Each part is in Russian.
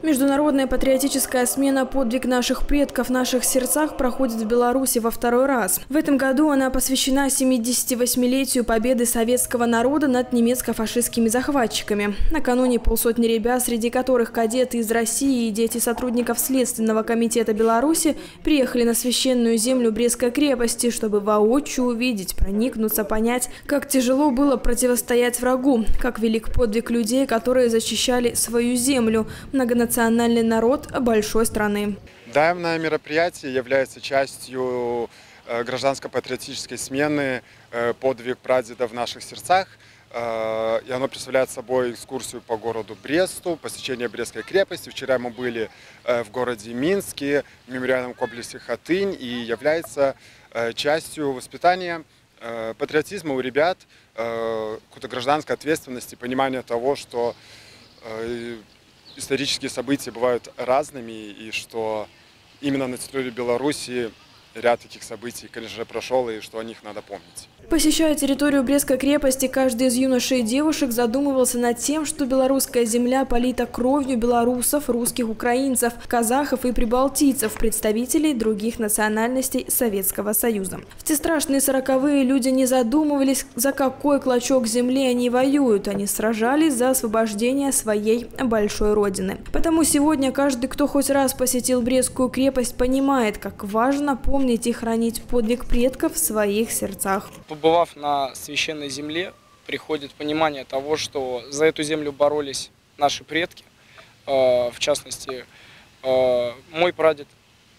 Международная патриотическая смена «Подвиг наших предков в наших сердцах» проходит в Беларуси во второй раз. В этом году она посвящена 78-летию победы советского народа над немецко-фашистскими захватчиками. Накануне полсотни ребят, среди которых кадеты из России и дети сотрудников Следственного комитета Беларуси, приехали на священную землю Брестской крепости, чтобы воочию увидеть, проникнуться, понять, как тяжело было противостоять врагу, как велик подвиг людей, которые защищали свою землю, многонациональный народ большой страны. Данное мероприятие является частью гражданско-патриотической смены «Подвиг прадедов в наших сердцах». И оно представляет собой экскурсию по городу Бресту, посещение Брестской крепости. Вчера мы были в городе Минске, в мемориальном комплексе «Хатынь», и является частью воспитания патриотизма у ребят, какой-то гражданской ответственности, понимания того, что исторические события бывают разными, и что именно на территории Беларуси ряд таких событий, конечно же, прошел, и что о них надо помнить. Посещая территорию Брестской крепости, каждый из юношей и девушек задумывался над тем, что белорусская земля полита кровью белорусов, русских, украинцев, казахов и прибалтийцев, представителей других национальностей Советского Союза. В те страшные 40-е люди не задумывались, за какой клочок земли они воюют. Они сражались за освобождение своей большой родины. Потому сегодня каждый, кто хоть раз посетил Брестскую крепость, понимает, как важно помнить и хранить подвиг предков в своих сердцах. Побывав на священной земле, приходит понимание того, что за эту землю боролись наши предки, в частности, мой прадед.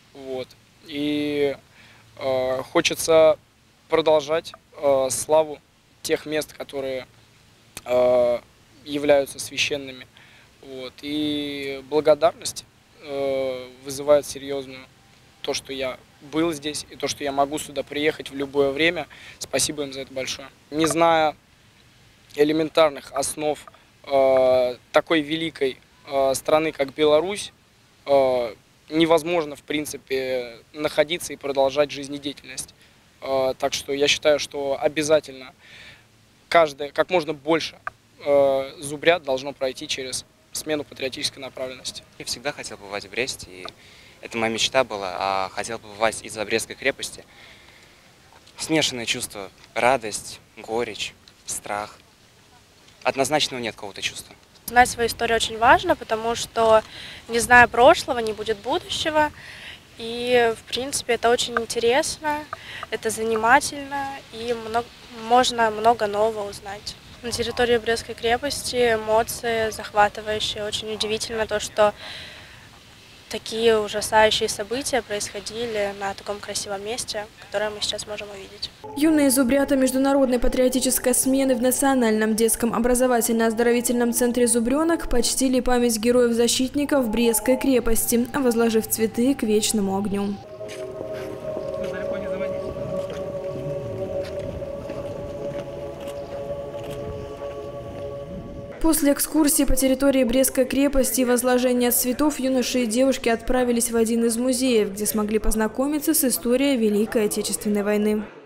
И хочется продолжать славу тех мест, которые являются священными. И благодарность вызывает серьезную то, что я был здесь, и то, что я могу сюда приехать в любое время. Спасибо им за это большое. Не зная элементарных основ такой великой страны, как Беларусь, невозможно, в принципе, находиться и продолжать жизнедеятельность. Так что я считаю, что обязательно каждое, как можно больше зубрят должно пройти через смену патриотической направленности. Я всегда хотел побывать в Бресте, и это моя мечта была, хотел побывать из-за Брестской крепости. Смешанные чувства: радость, горечь, страх. Однозначного нет какого-то чувства. Знать свою историю очень важно, потому что, не зная прошлого, не будет будущего. И, в принципе, это очень интересно, это занимательно, и можно много нового узнать. На территории Брестской крепости эмоции захватывающие. Очень удивительно то, что такие ужасающие события происходили на таком красивом месте, которое мы сейчас можем увидеть. Юные зубрята международной патриотической смены в Национальном детском образовательно-оздоровительном центре «Зубренок» почтили память героев-защитников Брестской крепости, возложив цветы к вечному огню. После экскурсии по территории Брестской крепости и возложения цветов юноши и девушки отправились в один из музеев, где смогли познакомиться с историей Великой Отечественной войны.